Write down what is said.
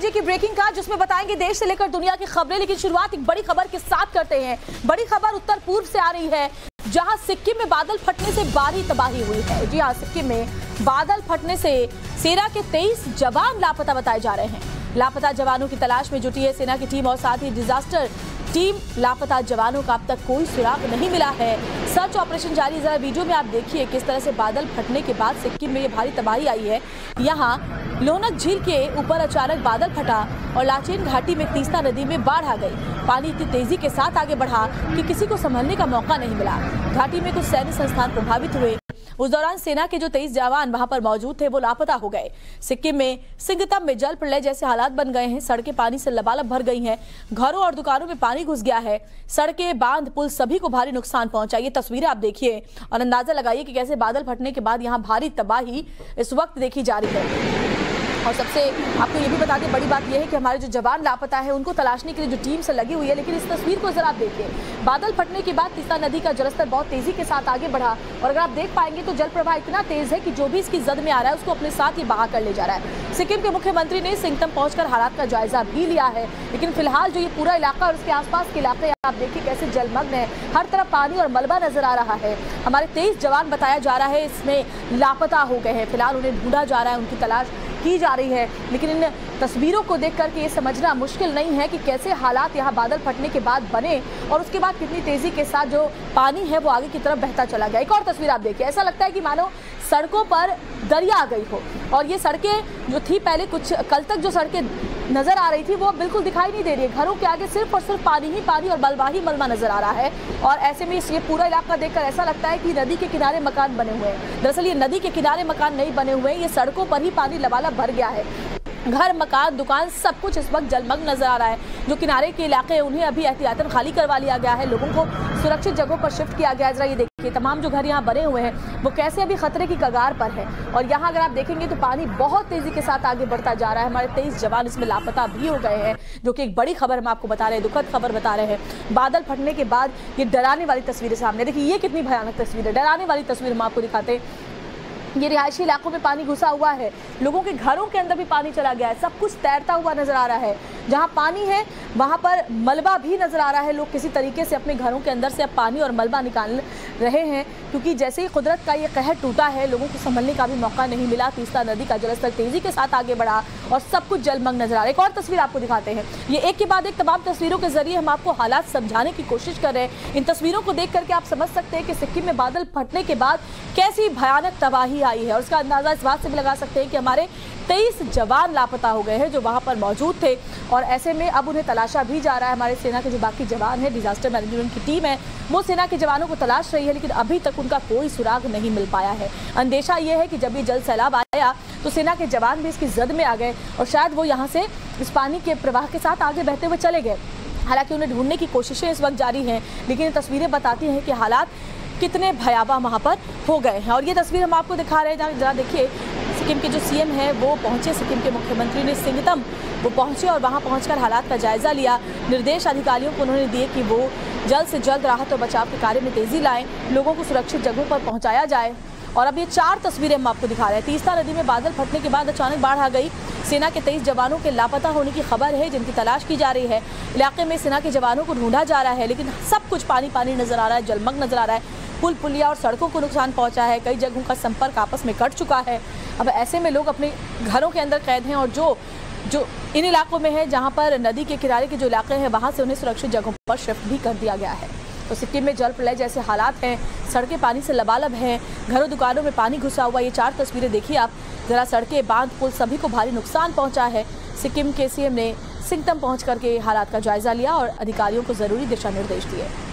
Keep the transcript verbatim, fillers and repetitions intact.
बजे की ब्रेकिंग का, जिसमें बताएंगे देश से लेकर दुनिया की खबरें। लेकिन शुरुआत एक बड़ी खबर के साथ करते हैं। बड़ी खबर उत्तर पूर्व से आ रही है, जहां सिक्किम में बादल फटने से भारी तबाही हुई है। जी हां, सिक्किम में बादल फटने से सेना के तेईस जवान लापता बताए जा रहे हैं। लापता जवानों की तलाश में जुटी है सेना की टीम और साथ ही डिजास्टर टीम। लापता जवानों का अब तक कोई सुराग नहीं मिला है। सर्च ऑपरेशन जारी। जरा वीडियो में आप देखिए किस तरह से बादल फटने के बाद सिक्किम में ये भारी तबाही आई है। यहाँ लोनक झील के ऊपर अचानक बादल फटा और लाचेन घाटी में तीस्ता नदी में बाढ़ आ गई। पानी इतनी तेजी के साथ आगे बढ़ा कि किसी को संभलने का मौका नहीं मिला। घाटी में कुछ सैन्य संस्थान प्रभावित हुए। उस दौरान सेना के जो तेईस जवान वहां पर मौजूद थे वो लापता हो गए। सिक्किम में सिंगतम में जल प्रलय जैसे हालात बन गए हैं। सड़कें पानी से लबालब भर गई हैं। घरों और दुकानों में पानी घुस गया है। सड़कें, बांध, पुल सभी को भारी नुकसान पहुंचा। ये तस्वीरें आप देखिए और अंदाजा लगाइए कि कैसे बादल फटने के बाद यहाँ भारी तबाही इस वक्त देखी जा रही है। और सबसे आपको ये भी बता दें, बड़ी बात यह है कि हमारे जो जवान लापता है उनको तलाशने के लिए जो टीम से लगी हुई है। लेकिन इस तस्वीर को जरा आप देखिए, बादल फटने के बाद तीस्ता नदी का जलस्तर बहुत तेजी के साथ आगे बढ़ा और अगर आप देख पाएंगे तो जल प्रवाह इतना तेज है कि जो भी इसकी जद में आ रहा है उसको अपने साथ ही बहा कर ले जा रहा है। सिक्किम के मुख्यमंत्री ने सिंगतम पहुंचकर हालात का जायजा भी लिया है। लेकिन फिलहाल जो ये पूरा इलाका और उसके आसपास के इलाके आप देखिए कैसे जलमग्न है। हर तरफ पानी और मलबा नजर आ रहा है। हमारे तेईस जवान बताया जा रहा है इसमें लापता हो गए हैं। फिलहाल उन्हें ढूंढा जा रहा है, उनकी तलाश की जा रही है। लेकिन इन तस्वीरों को देख करके ये समझना मुश्किल नहीं है कि कैसे हालात यहाँ बादल फटने के बाद बने और उसके बाद कितनी तेजी के साथ जो पानी है वो आगे की तरफ बहता चला गया। एक और तस्वीर आप देखिए, ऐसा लगता है कि मानो सड़कों पर दरिया आ गई हो। और ये सड़कें जो थी पहले कुछ कल तक जो सड़कें नजर आ रही थी वो बिल्कुल दिखाई नहीं दे रही है। घरों के आगे सिर्फ और सिर्फ पानी ही पानी और मलबा ही मलबा नजर आ रहा है। और ऐसे में ये पूरा इलाका देखकर ऐसा लगता है कि नदी के किनारे मकान बने हुए हैं। दरअसल ये नदी के किनारे मकान नहीं बने हुए हैं, ये सड़कों पर ही पानी लबालब भर गया है। घर, मकान, दुकान सब कुछ इस वक्त जलमग्न नजर आ रहा है। जो किनारे के इलाके हैं उन्हें अभी एहतियातन खाली करवा लिया गया है। लोगों को सुरक्षित जगहों पर शिफ्ट किया गया है। जरा ये देखिए तमाम जो घर यहाँ बने हुए हैं वो कैसे अभी खतरे की कगार पर है। और यहाँ अगर आप देखेंगे तो पानी बहुत तेजी के साथ आगे बढ़ता जा रहा है। हमारे तेईस जवान इसमें लापता भी हो गए हैं, जो कि एक बड़ी खबर हम आपको बता रहे हैं, दुखद खबर बता रहे हैं। बादल फटने के बाद ये डराने वाली तस्वीरें सामने देखिए, ये कितनी भयानक तस्वीर है। डराने वाली तस्वीर हम आपको दिखाते हैं। ये रिहायशी इलाकों में पानी घुसा हुआ है, लोगों के घरों के अंदर भी पानी चला गया है। सब कुछ तैरता हुआ नजर आ रहा है। जहां पानी है वहां पर मलबा भी नजर आ रहा है। लोग किसी तरीके से अपने घरों के अंदर से अब पानी और मलबा निकाल रहे हैं, क्योंकि जैसे ही कुदरत का ये कहर टूटा है लोगों को संभलने का भी मौका नहीं मिला। तीस्ता नदी का जलस्तर तेजी के साथ आगे बढ़ा और सब कुछ जलमग्न नजर आ रहा है। एक और तस्वीर आपको दिखाते हैं। ये एक के बाद एक तमाम तस्वीरों के जरिए हम आपको हालात समझाने की कोशिश कर रहे हैं। इन तस्वीरों को देख करके आप समझ सकते हैं कि सिक्किम में बादल फटने के बाद कैसी भयानक तबाही आई है। और उसका अंदाजा इस बात से भी लगा सकते हैं कि हमारे तेईस जवान लापता हो गए हैं जो वहां पर मौजूद थे। और ऐसे में अब उन्हें तलाशा भी जा रहा है। हमारे सेना के जो बाकी जवान हैं, डिजास्टर मैनेजमेंट की टीम है, वो सेना के जवानों को तलाश रही है। लेकिन अभी तक उनका कोई सुराग नहीं मिल पाया है। अंदेशा ये है कि जब ये जल सैलाब आया तो सेना के जवान भी इसकी जद में आ गए और शायद वो यहाँ से इस पानी के प्रवाह के साथ आगे बहते हुए चले गए। हालांकि उन्हें ढूंढने की कोशिशें इस वक्त जारी हैं, लेकिन ये तस्वीरें बताती हैं कि हालात कितने भयावह वहाँ पर हो गए हैं। और ये तस्वीर हम आपको दिखा रहे हैं। जरा देखिए, सिक्किम के जो सीएम है वो पहुंचे, सिक्किम के मुख्यमंत्री ने सिंगतम वो पहुंचे और वहां पहुंचकर हालात का जायजा लिया। निर्देश अधिकारियों को उन्होंने दिए कि वो जल्द से जल्द राहत और बचाव के कार्य में तेजी लाएं, लोगों को सुरक्षित जगहों पर पहुंचाया जाए। और अब ये चार तस्वीरें हम आपको दिखा रहे हैं। तीस्ता नदी में बादल फटने के बाद अचानक बाढ़ आ गई। सेना के तेईस जवानों के लापता होने की खबर है, जिनकी तलाश की जा रही है। इलाके में सेना के जवानों को ढूंढा जा रहा है, लेकिन सब कुछ पानी पानी नजर आ रहा है, जलमग्न नजर आ रहा है। पुल, पुलिया और सड़कों को नुकसान पहुंचा है। कई जगहों का संपर्क आपस में कट चुका है। अब ऐसे में लोग अपने घरों के अंदर कैद हैं और जो जो इन इलाकों में है जहां पर नदी के किनारे के जो इलाके हैं वहां से उन्हें सुरक्षित जगहों पर शिफ्ट भी कर दिया गया है। तो सिक्किम में जल प्रलय जैसे हालात हैं, सड़कें पानी से लबालब हैं, घरों दुकानों में पानी घुसा हुआ। ये चार तस्वीरें देखिए आप जरा। सड़कें, बांध, पुल सभी को भारी नुकसान पहुंचा है। सिक्किम के सीएम ने सिंगतम पहुंच करके हालात का जायजा लिया और अधिकारियों को जरूरी दिशा निर्देश दिए।